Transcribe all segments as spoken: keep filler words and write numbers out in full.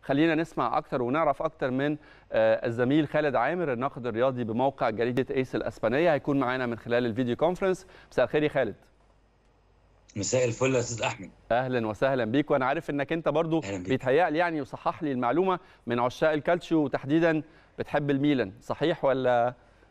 خلينا نسمع اكتر ونعرف اكتر من الزميل خالد عامر الناقد الرياضي بموقع جريده ايس الاسبانيه، هيكون معانا من خلال الفيديو كونفرنس. مساء الخير يا خالد. مساء الفل يا استاذ احمد. اهلا وسهلا بيك، وانا عارف انك انت برضو بيتهيألي يعني وصحح لي المعلومه من عشاق الكالتشيو وتحديدا بتحب الميلان، صحيح ولا؟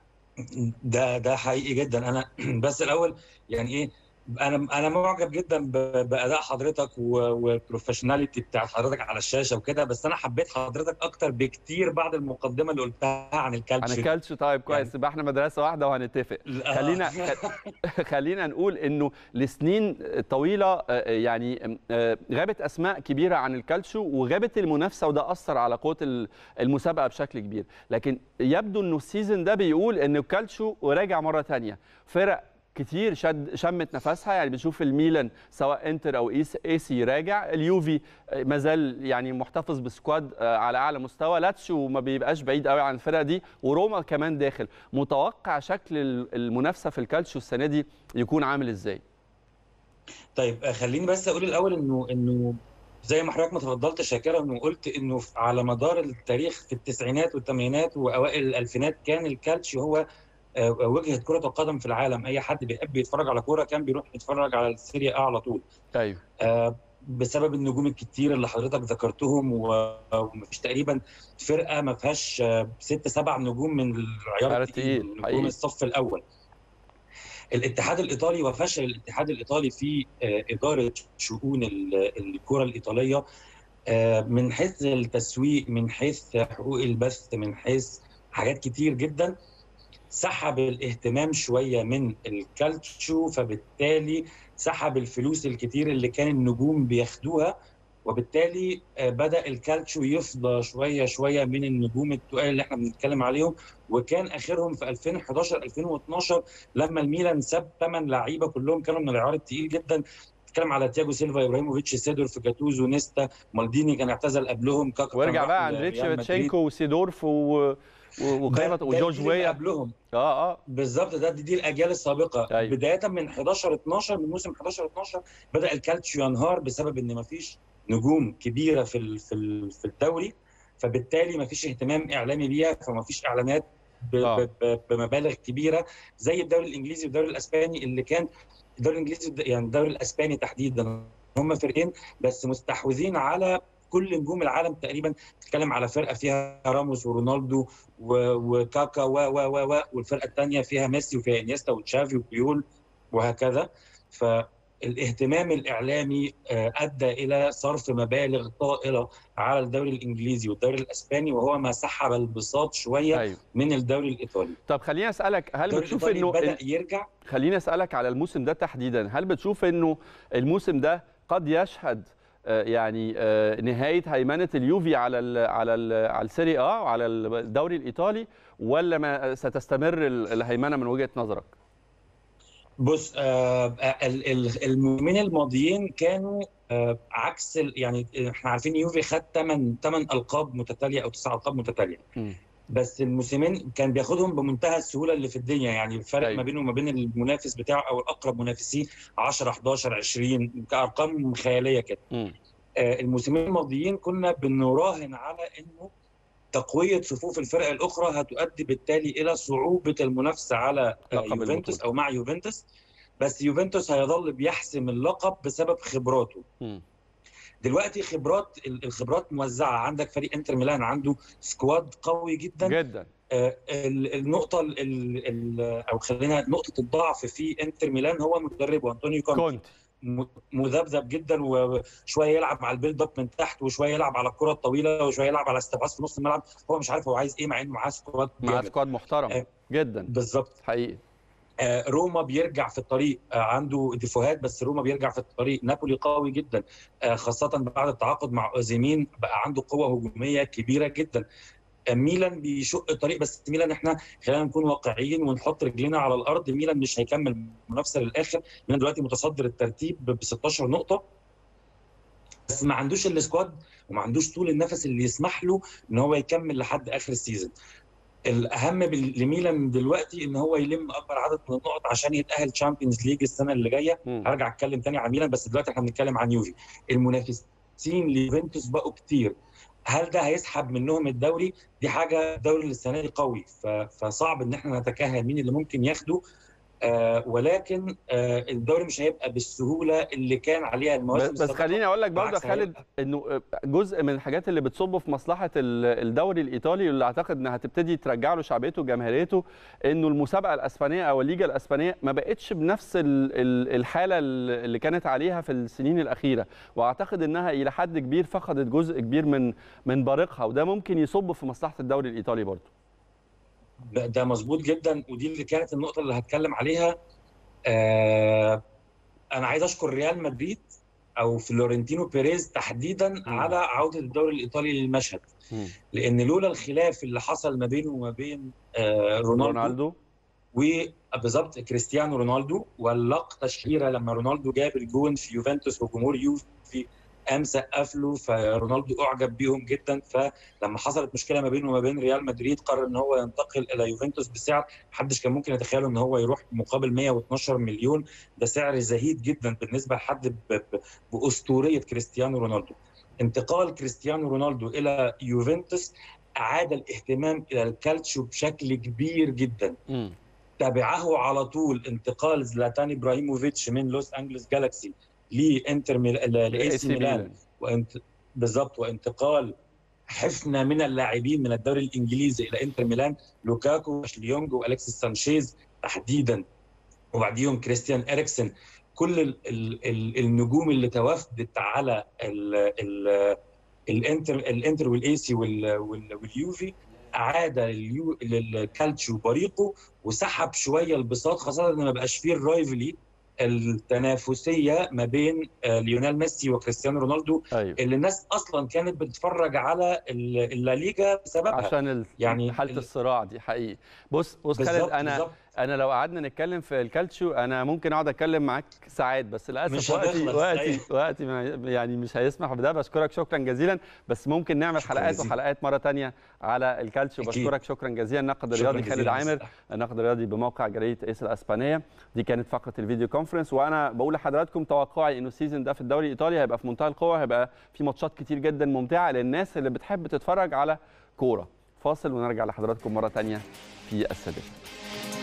ده ده حقيقي جدا. انا بس الاول يعني ايه، انا انا معجب جدا باداء حضرتك والبروفيشناليتي بتاعت حضرتك على الشاشه وكده، بس انا حبيت حضرتك اكتر بكتير بعد المقدمه اللي قلتها عن الكالتشيو. عن الكالتشيو طيب كويس، يبقى يعني احنا مدرسه واحده وهنتفق. خلينا خلينا نقول انه لسنين طويله يعني غابت اسماء كبيره عن الكالتشيو وغابت المنافسه، وده اثر على قوه المسابقه بشكل كبير، لكن يبدو انه السيزون ده بيقول ان الكالتشيو راجع مره ثانيه. فرق كتير شد شمت نفسها، يعني بنشوف الميلان سواء انتر او اي سي راجع، اليوفي مازال يعني محتفظ بسكواد على اعلى مستوى، لاتسيو ما بيبقاش بعيد قوي عن الفرقه دي، وروما كمان داخل. متوقع شكل المنافسه في الكالتشيو السنه دي يكون عامل ازاي؟ طيب خليني بس اقول الاول انه انه زي ما حضرتك ما تفضلت شاكرا انه قلت انه على مدار التاريخ في التسعينات والثمانينات واوائل الالفينات كان الكالتشيو هو وجهه كره القدم في العالم. اي حد بيحب يتفرج على كوره كان بيروح يتفرج على السيريا على طول. ايوه. آه بسبب النجوم الكتير اللي حضرتك ذكرتهم، ومفيش تقريبا فرقه ما فيهاش ست سبع نجوم من العيار التقيل، نجوم الصف الاول. الاتحاد الايطالي وفشل الاتحاد الايطالي في آه اداره شؤون الكره الايطاليه، آه من حيث التسويق، من حيث حقوق البث، من حيث حاجات كتير جدا، سحب الاهتمام شويه من الكالتشيو، فبالتالي سحب الفلوس الكتير اللي كان النجوم بياخدوها، وبالتالي بدا الكالتشيو يفضى شويه شويه من النجوم التقال اللي احنا بنتكلم عليهم. وكان اخرهم في ألفين وحداشر ألفين واثناشر لما الميلان ساب ثمان لعيبه كلهم كانوا من العيار الثقيل جدا. بتتكلم على تياجو سيلفا، ابراهيموفيتش، سيدورف، جاتوزو، نيستا، مالديني كان اعتزل قبلهم، كاكا ورجع بقى اندريتش شيفتشينكو وسيدورف و وقيمه وجورجويا. قبلهم اه اه بالظبط. ده دي, دي الاجيال السابقه. أيوة. بدايه من حداشر اتناشر، من موسم حداشر اتناشر بدا الكالتشيو ينهار بسبب ان ما فيش نجوم كبيره في في في الدوري، فبالتالي ما فيش اهتمام اعلامي بيها، فما فيش اعلانات آه. بمبالغ كبيره زي الدوري الانجليزي والدوري الاسباني اللي كان الدوري الانجليزي يعني الدوري الاسباني تحديدا هم فريقين بس مستحوذين على كل نجوم العالم تقريبا. بتتكلم على فرقه فيها راموس ورونالدو وكاكا و و و والفرقه الثانيه فيها ميسي وفيها انيستا وتشافي وبيول وهكذا. فالاهتمام الاعلامي ادى الى صرف مبالغ طائله على الدوري الانجليزي والدوري الاسباني، وهو ما سحب البساط شويه أيوه. من الدوري الايطالي. طب خليني اسالك، هل بتشوف انه بدا يرجع؟ خليني اسالك على الموسم ده تحديدا، هل بتشوف انه الموسم ده قد يشهد يعني نهايه هيمنه اليوفي على ال على ال على السيريا اه وعلى الدوري الايطالي، ولا ما ستستمر الهيمنه من وجهه نظرك؟ بص، آه الموسمين الماضيين كانوا آه عكس يعني احنا عارفين يوفي خد ثمان ثمان القاب متتاليه او تسع القاب متتاليه، م. بس الموسمين كان بياخدهم بمنتهى السهوله اللي في الدنيا. يعني الفرق أيوة. ما بينه وما بين المنافس بتاعه او الاقرب منافسيه عشرة حداشر عشرين، كارقام خياليه كده. آه الموسمين الماضيين كنا بنراهن على انه تقويه صفوف الفرق الاخرى هتؤدي بالتالي الى صعوبه المنافسه على يوفنتوس او مع يوفنتوس، بس يوفنتوس هيظل بيحسم اللقب بسبب خبراته. م. دلوقتي خبرات الخبرات موزعه، عندك فريق انتر ميلان عنده سكواد قوي جدا جدا. آه النقطه ال ال او خلينا نقطه الضعف في انتر ميلان هو مدربه انطونيو كونتي, كونتي. مذبذب جدا، وشويه يلعب على البيلد اب من تحت، وشويه يلعب على الكره الطويله، وشويه يلعب على استحواذ في نص الملعب. هو مش عارف هو عايز ايه مع انه معاه سكواد معاه سكواد محترم آه جدا بالظبط حقيقي. آه روما بيرجع في الطريق، آه عنده ديفوهات بس روما بيرجع في الطريق. نابولي قوي جدا آه خاصه بعد التعاقد مع اوزيمين، بقى عنده قوه هجوميه كبيره جدا. ميلان بيشق الطريق، بس ميلان احنا خلينا نكون واقعيين ونحط رجلينا على الارض، ميلان مش هيكمل منافسه للاخر. ميلان دلوقتي متصدر الترتيب ب ستاشر نقطه، بس ما عندوش السكواد وما عندوش طول النفس اللي يسمح له ان هو يكمل لحد اخر السيزون. الاهم لميلان دلوقتي ان هو يلم اكبر عدد من النقط عشان يتاهل تشامبيونز ليج السنه اللي جايه. هرجع اتكلم تاني عن ميلان، بس دلوقتي احنا بنتكلم عن يوفي. المنافسين ليوفنتوس بقوا كتير، هل ده هيسحب منهم الدوري؟ دي حاجه الدوري السنه دي قوي، فصعب ان احنا نتكهن مين اللي ممكن ياخده. آه ولكن آه الدوري مش هيبقى بالسهوله اللي كان عليها المواسم بس خليني اقول لك برضه يا خالد انه جزء من الحاجات اللي بتصب في مصلحه الدوري الايطالي اللي اعتقد انها هتبتدي ترجع له شعبيته وجماهيريته، انه المسابقه الاسبانيه او الليجا الاسبانيه ما بقتش بنفس الحاله اللي كانت عليها في السنين الاخيره، واعتقد انها الى حد كبير فقدت جزء كبير من من بريقها، وده ممكن يصب في مصلحه الدوري الايطالي برضه. ده مظبوط جدا، ودي اللي كانت النقطه اللي هتكلم عليها. آه انا عايز اشكر ريال مدريد او فلورنتينو بيريز تحديدا م. على عوده الدوري الايطالي للمشهد، م. لان لولا الخلاف اللي حصل ما بينه وما بين آه رونالدو, رونالدو. وبالظبط كريستيانو رونالدو، واللقطه الشهيره لما رونالدو جاب الجون في يوفنتوس وجمهور يوفي قام سقف له، فرونالدو اعجب بيهم جدا. فلما حصلت مشكله ما بينه وما بين ريال مدريد قرر ان هو ينتقل الى يوفنتوس بسعر محدش كان ممكن يتخيله، ان هو يروح مقابل مئة واثناشر مليون. ده سعر زهيد جدا بالنسبه لحد باسطوريه كريستيانو رونالدو. انتقال كريستيانو رونالدو الى يوفنتوس اعاد الاهتمام الى الكالتشيو بشكل كبير جدا. م. تبعه على طول انتقال زلاتان ابراهيموفيتش من لوس انجلوس جالاكسي لانتر ميلان لاي سي ميلان، وانت بالظبط وانتقال حفنه من اللاعبين من الدوري الانجليزي الى انتر ميلان، لوكاكو واشلي يونج والكسيس سانشيز تحديدا، وبعديهم كريستيان اريكسن. كل ال ال ال النجوم اللي توافدت على ال ال الانتر الانتر والاي سي واليوفي اعاد للكالتشيو بريقه، وسحب شويه البساط، خاصه ان ما بقاش فيه الرايفلي التنافسيه ما بين ليونيل ميسي وكريستيانو رونالدو. أيوة. اللي الناس اصلا كانت بتتفرج على الليجا بسببها، عشان يعني حاله الصراع دي حقيقي. بص بص خالد، انا بالزبط. انا لو قعدنا نتكلم في الكالتشيو انا ممكن اقعد اتكلم معاك ساعات، بس للاسف وقتي وقتي وقتي يعني مش هيسمح بده. بشكرك شكرا جزيلا، بس ممكن نعمل حلقات وحلقات مره ثانيه على الكالتشيو. بشكرك شكرا جزيلا الناقد الرياضي خالد عامر، الناقد الرياضي بموقع جريده ايس الاسبانيه. دي كانت فقره الفيديو كونفرنس، وانا بقول لحضراتكم توقعي انه السيزون ده في الدوري الايطالي هيبقى في منتهى القوه، هيبقى في ماتشات كتير جدا ممتعه للناس اللي بتحب تتفرج على كوره. فاصل ونرجع لحضراتكم مره ثانيه في السادسه.